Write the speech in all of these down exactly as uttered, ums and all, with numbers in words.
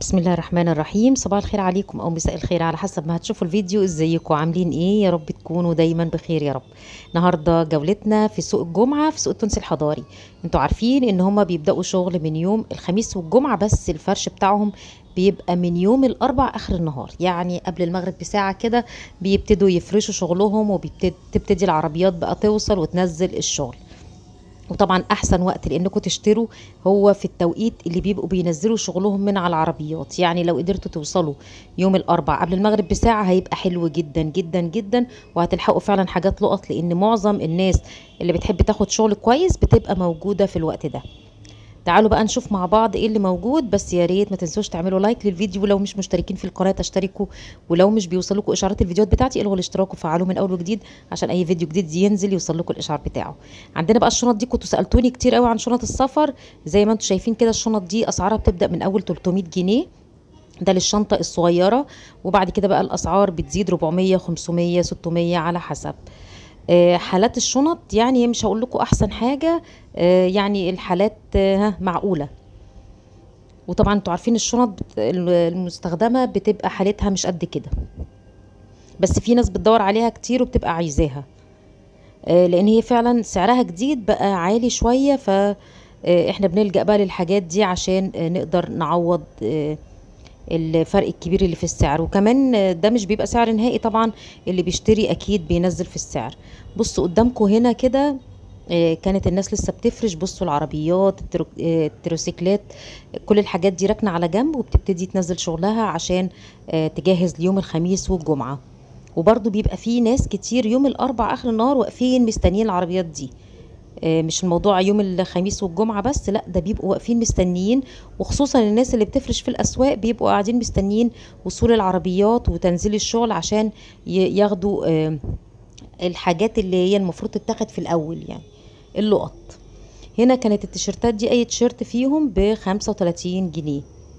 بسم الله الرحمن الرحيم. صباح الخير عليكم او مساء الخير على حسب ما هتشوفوا الفيديو. ازيكم عاملين ايه؟ يا رب تكونوا دايما بخير يا رب. النهارده جولتنا في سوق الجمعه في سوق التونسي الحضاري. انتوا عارفين ان هما بيبداوا شغل من يوم الخميس والجمعه، بس الفرش بتاعهم بيبقى من يوم الاربع اخر النهار، يعني قبل المغرب بساعه كده بيبتدوا يفرشوا شغلهم، وبتبتدي العربيات بقى توصل وتنزل الشغل. وطبعا احسن وقت لانكم تشتروا هو في التوقيت اللي بيبقوا بينزلوا شغلهم من على العربيات. يعني لو قدرتوا توصلوا يوم الاربع قبل المغرب بساعة هيبقى حلو جدا جدا جدا، وهتلحقوا فعلا حاجات لقط، لان معظم الناس اللي بتحب تاخد شغل كويس بتبقى موجودة في الوقت ده. تعالوا بقى نشوف مع بعض ايه اللي موجود. بس يا ريت ما تنسوش تعملوا لايك للفيديو، ولو مش مشتركين في القناه تشتركوا، ولو مش بيوصلكم اشعارات الفيديوهات بتاعتي الغوا الاشتراك وفعلوه من اول وجديد عشان اي فيديو جديد ينزل يوصل لكم الاشعار بتاعه. عندنا بقى الشنط دي، كنتوا سالتوني كتير قوي عن شنط السفر. زي ما انتم شايفين كده الشنط دي اسعارها بتبدا من اول تلتمية جنيه، ده للشنطه الصغيره. وبعد كده بقى الاسعار بتزيد اربعمية خمسمية ستمية على حسب آه، حالات الشنط. يعني مش هقول لكم احسن حاجه، آه، يعني الحالات آه، ها، معقوله. وطبعا انتوا عارفين الشنط بت- المستخدمة بتبقى حالتها مش قد كده، بس في ناس بتدور عليها كتير وبتبقى عايزاها، آه، لان هي فعلا سعرها جديد بقى عالي شوية. ف آه، احنا بنلجأ بقى للحاجات دي عشان آه، نقدر نعوض آه، الفرق الكبير اللي في السعر. وكمان آه، ده مش بيبقى سعر نهائي طبعا، اللي بيشتري اكيد بينزل في السعر. بصوا قدامكم هنا كده، آه، كانت الناس لسه بتفرش. بصوا العربيات، الترو- آه، التروسيكلات، كل الحاجات دي راكنه على جنب وبتبتدي تنزل شغلها عشان آه، تجهز ليوم الخميس والجمعه. وبرضو بيبقى فيه ناس كتير يوم الاربع اخر النهار واقفين مستنيين العربيات دي. آه، مش الموضوع يوم الخميس والجمعة بس، لا ده بيبقوا واقفين مستنيين. وخصوصا الناس اللي بتفرش في الأسواق بيبقوا قاعدين مستنيين وصول العربيات وتنزيل الشغل عشان ي- ياخدوا آه، الحاجات اللي هي المفروض تتاخد في الأول، يعني اللقط. هنا كانت التيشيرتات دي أي تيشيرت فيهم بخمسة وتلاتين جنيه.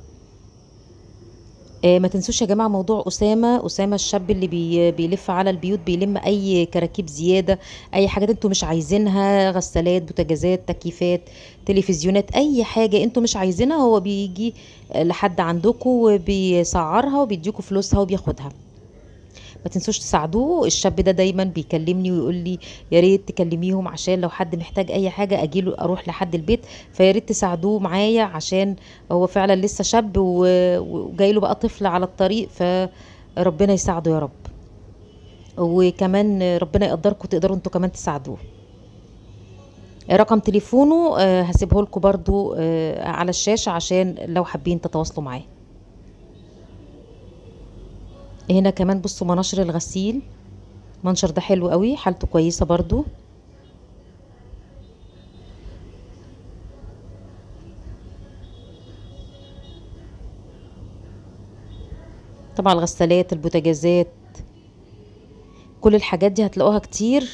آه، ما تنسوش يا جماعة موضوع أسامة. أسامة الشاب اللي بي بيلف على البيوت بيلم أي كراكيب زيادة، أي حاجات انتوا مش عايزينها، غسالات، بوتاجازات، تكييفات، تلفزيونات، أي حاجة انتوا مش عايزينها هو بيجي آه، لحد عندكم وبيسعرها وبيديكوا فلوسها وبياخدها. ما تنسوش تساعدوه. الشاب ده دايما بيكلمني ويقول لي يا ريت تكلميهم عشان لو حد محتاج اي حاجه اجيله اروح لحد البيت. فيا ريت تساعدوه معايا عشان هو فعلا لسه شاب و- وجاي له بقى طفل على الطريق، فربنا يساعده يا رب. وكمان ربنا يقدركم تقدروا انتوا كمان تساعدوه. رقم تليفونه آه، هسيبه لكم برضو آه، على الشاشة عشان لو حابين تتواصلوا معاه. هنا كمان بصوا مناشر الغسيل. منشر ده حلو قوي، حالته كويسة برضو. طبعا الغسالات، البوتاجازات، كل الحاجات دي هتلاقوها كتير.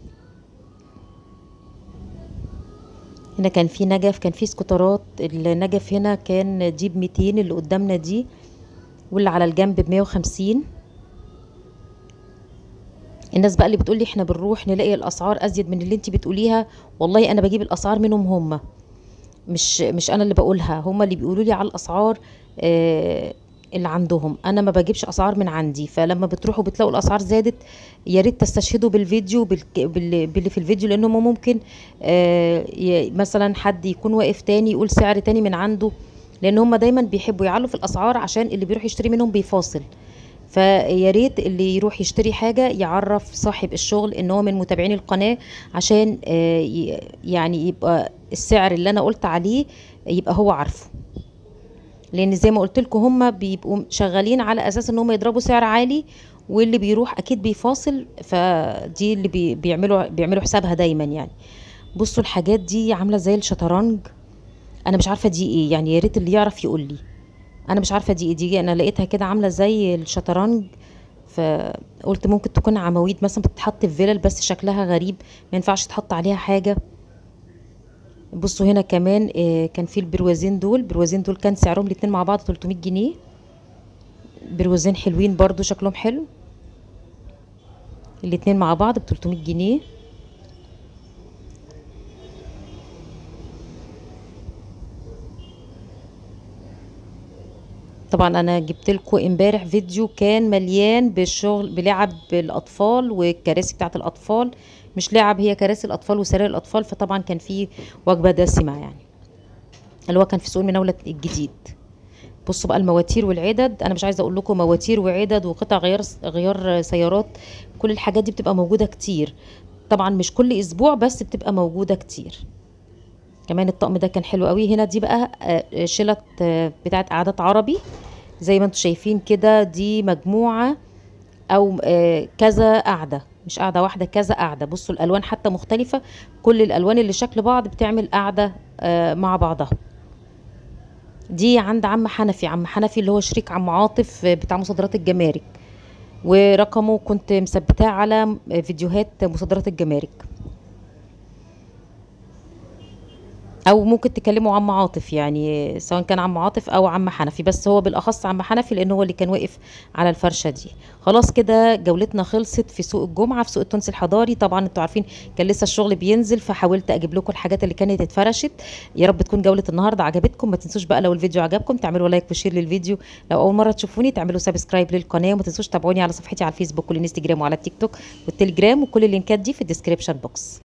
هنا كان في نجف، كان في سكوترات. النجف هنا كان دي بميتين، اللي قدامنا دي، واللي على الجنب بمية وخمسين. الناس بقى اللي بتقولي احنا بنروح نلاقي الاسعار ازيد من اللي انت بتقوليها، والله انا بجيب الاسعار منهم هم، مش مش انا اللي بقولها، هم اللي بيقولوا لي على الاسعار. آه اللي عندهم، انا ما بجيبش اسعار من عندي. فلما بتروحوا بتلاقوا الاسعار زادت، يا ريت تستشهدوا بالفيديو بالك- بال- باللي في الفيديو، لانه ممكن آه ي- مثلا حد يكون واقف تاني يقول سعر تاني من عنده، لان هم دايما بيحبوا يعلوا في الاسعار عشان اللي بيروح يشتري منهم بيفاصل. فيا ريت اللي يروح يشتري حاجة يعرف صاحب الشغل ان هو من متابعين القناة، عشان آه، ي- يعني يبقى السعر اللي انا قلت عليه يبقى هو عارفه. لان زي ما قلت لكم هم بيبقوا شغالين على اساس ان هم يضربوا سعر عالي، واللي بيروح اكيد بيفاصل. فدي اللي بي- بيعملوا بيعملوا حسابها دايما يعني. بصوا الحاجات دي عاملة زي الشطرنج. انا مش عارفة دي ايه، يعني يا ريت اللي يعرف يقول لي. انا مش عارفة دي ايه، دي انا لقيتها كده عاملة زي الشطرنج، فقلت ممكن تكون عواميد مثلا بتتحط في فيلل، بس شكلها غريب، ما ينفعش تحط عليها حاجة. بصوا هنا كمان آه، كان في البروازين دول. البروازين دول كان سعرهم الاتنين مع بعض تلتمية جنيه. بروازين حلوين برضو شكلهم حلو، الاتنين مع بعض ب تلتمية جنيه. طبعا انا جبت لكم امبارح فيديو كان مليان بالشغل بلعب الاطفال والكراسي بتاعت الاطفال، مش لعب، هي كراسي الاطفال وسراير الاطفال. فطبعا كان في وجبه دسمه يعني، اللي هو كان في سوق المناوله الجديد. بصوا بقى المواتير والعدد، انا مش عايزه اقول لكم مواتير وعدد وقطع غيار غيار سيارات، كل الحاجات دي بتبقى موجوده كتير. طبعا مش كل اسبوع بس بتبقى موجوده كتير. كمان الطقم ده كان حلو قوي. هنا دي بقى آه، شلت آه، بتاعت قعدات عربي، زي ما انتم شايفين كده. دي مجموعه او آه، كذا قعده، مش قعده واحده، كذا قعده. بصوا الالوان حتى مختلفه، كل الالوان اللي شكل بعض بتعمل قعده آه، مع بعضها. دي عند عم حنفي، عم حنفي اللي هو شريك عم عاطف بتاع مصادرات الجمارك، ورقمه كنت مثبتاه على فيديوهات مصادرات الجمارك، او ممكن تكلموا عم عاطف يعني، سواء كان عم عاطف او عم حنفي، بس هو بالاخص عم حنفي لان هو اللي كان واقف على الفرشه دي. خلاص كده جولتنا خلصت في سوق الجمعه في سوق التونسي الحضاري. طبعا انتوا عارفين كان لسه الشغل بينزل، فحاولت اجيب لكم الحاجات اللي كانت اتفرشت. يا رب تكون جوله النهارده عجبتكم. ما تنسوش بقى لو الفيديو عجبكم تعملوا لايك وشير للفيديو. لو اول مره تشوفوني تعملوا سبسكرايب للقناه، وما تنسوش تتابعوني على صفحتي على الفيسبوك والانستجرام وعلى التيك توك والتليجرام، وكل اللينكات دي في الديسكريبشن بوكس.